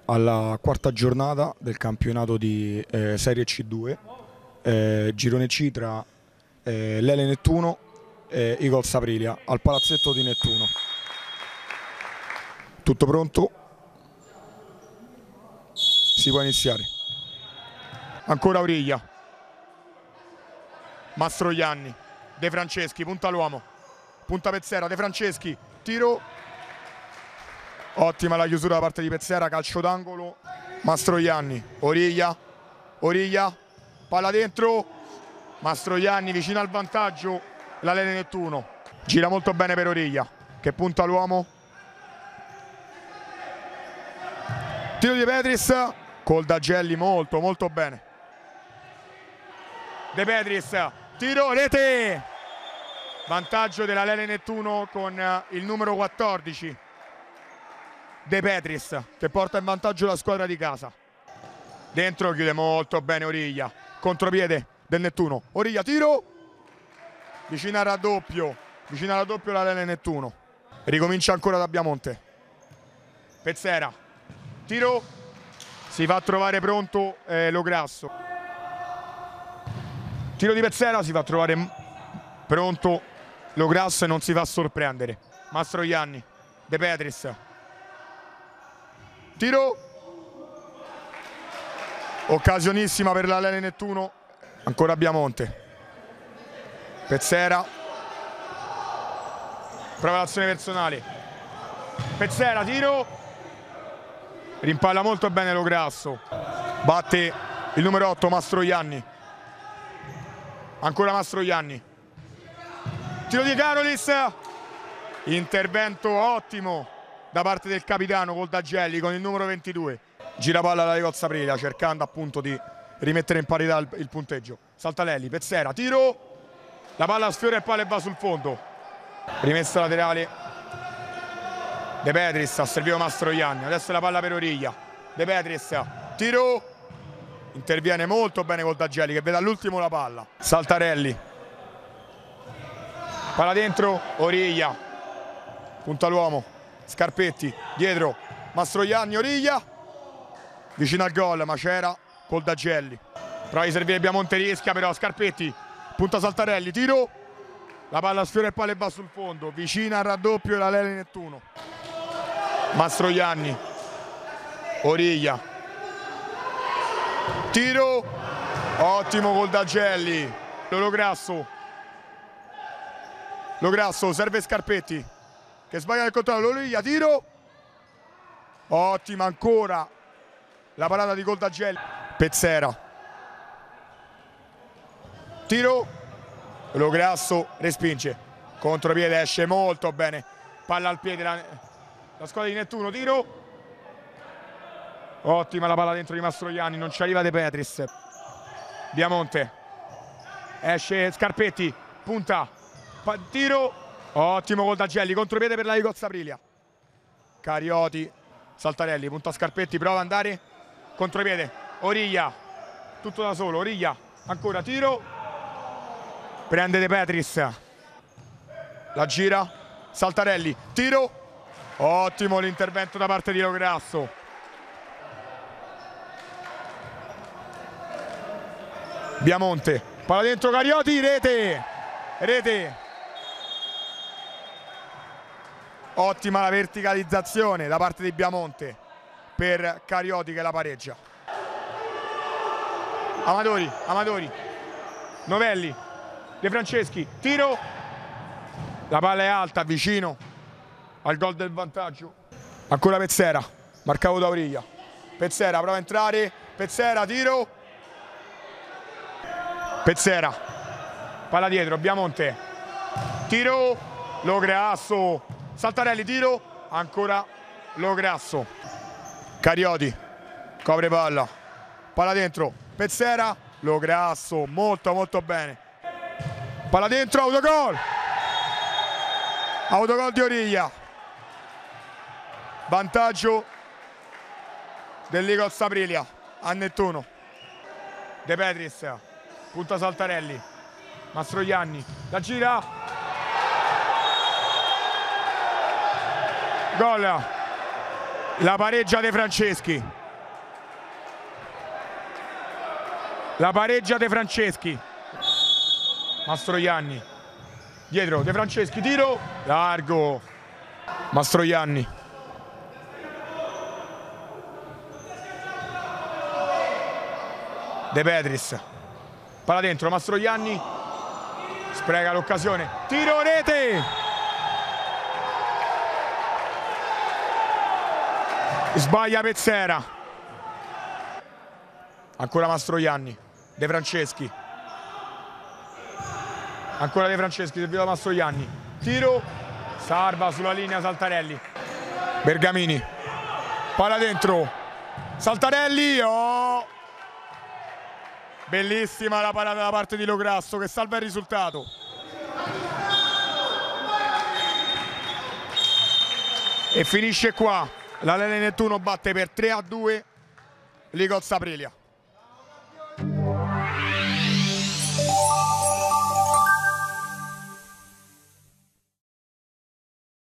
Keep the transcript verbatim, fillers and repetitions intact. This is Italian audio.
alla quarta giornata del campionato di eh, Serie C due, eh, girone C tra eh, l'Ele Nettuno e Eagles Aprilia al palazzetto di Nettuno. Tutto pronto? Si può iniziare. Ancora Origlia, Mastroianni, De Franceschi, punta l'uomo, punta Pezzera, De Franceschi, tiro, ottima la chiusura da parte di Pezzera, calcio d'angolo, Mastroianni, Origlia, Origlia, palla dentro, Mastroianni vicino al vantaggio, la L'Ele Nettuno, gira molto bene per Origlia, che punta l'uomo, tiro di Petris, col Dagelli molto molto bene, De Petris, tiro, rete, vantaggio della L'Ele Nettuno con il numero quattordici, De Petris, che porta in vantaggio la squadra di casa. Dentro chiude molto bene Origlia, contropiede del Nettuno, Origlia, tiro, vicino al raddoppio, vicino al raddoppio la L'Ele Nettuno, ricomincia ancora da Biamonte, Pezzera, tiro, si fa trovare pronto eh, Lograsso. Tiro di Pezzera, si fa trovare pronto Lograsso e non si fa sorprendere. Mastroianni, De Petris. Tiro. Occasionissima per la L'Ele Nettuno. Ancora Biamonte. Pezzera. Prova l'azione personale. Pezzera, tiro. Rimpalla molto bene Lograsso. Batte il numero otto Mastroianni. Ancora Mastroianni, tiro di Carolis, intervento ottimo da parte del capitano col Dagelli con il numero ventidue, gira palla alla Eagles Aprilia cercando appunto di rimettere in parità il, il punteggio. Saltarelli, Pezzera, tiro, la palla sfiora il palo e va sul fondo, rimessa laterale De Petris, ha servito Mastroianni, adesso la palla per Origlia, De Petris, tiro, interviene molto bene col Dagelli che vede all'ultimo la palla. Saltarelli, palla dentro, Origlia, punta l'uomo, Scarpetti, dietro, Mastroianni, Origlia, vicino al gol, ma c'era col Dagelli. Prova di servire Biamonte, rischia però, Scarpetti, punta Saltarelli, tiro, la palla sfiora il palo e va sul fondo, vicina al raddoppio la L'Ele Nettuno. Mastroianni, Origlia, tiro, ottimo col Dagelli, Lograsso, Lograsso serve Scarpetti che sbaglia nel controllo, Origlia, tiro, ottima ancora la parata di col Dagelli, Pezzera, tiro, Lograsso respinge, contropiede, esce molto bene, palla al piede la, la squadra di Nettuno, tiro, ottima la palla dentro di Mastroianni, non ci arriva De Petris. Biamonte, esce Scarpetti, punta, tiro, ottimo col Dagelli, contropiede per la Eagles Aprilia. Carioti, Saltarelli, punta Scarpetti, prova ad andare, contropiede, Origlia, tutto da solo, Origlia, ancora tiro, prende De Petris, la gira, Saltarelli, tiro, ottimo l'intervento da parte di Lograsso. Biamonte, palla dentro Carioti, rete, rete, ottima la verticalizzazione da parte di Biamonte per Carioti che la pareggia. Amadori, Amadori, Novelli, De Franceschi, tiro, la palla è alta, vicino al gol del vantaggio. Ancora Pezzera, marcato da Origlia, Pezzera prova a entrare, Pezzera, tiro, Pezzera, palla dietro, Biamonte, tiro, Lograsso, Saltarelli, tiro, ancora Lograsso, Carioti, copre palla, palla dentro, Pezzera, Lograsso, molto molto bene, palla dentro, autogol, autogol di Origlia, vantaggio dell'Eagles Aprilia a Nettuno, De Petris, punta Saltarelli, Mastroianni, la gira, gol, la pareggia De Franceschi. La pareggia De Franceschi. Mastroianni. Dietro De Franceschi, tiro largo. Mastroianni. De Petris. Palla dentro, Mastroianni. Spreca l'occasione. Tiro rete. Sbaglia Pezzera. Ancora Mastroianni. De Franceschi. Ancora De Franceschi, servito da Mastroianni. Tiro. Salva sulla linea Saltarelli. Bergamini. Palla dentro. Saltarelli. Oh! Bellissima la parata da parte di Lograsso che salva il risultato. E finisce qua. La Lele Nettuno batte per tre a due Ligozza Aprilia.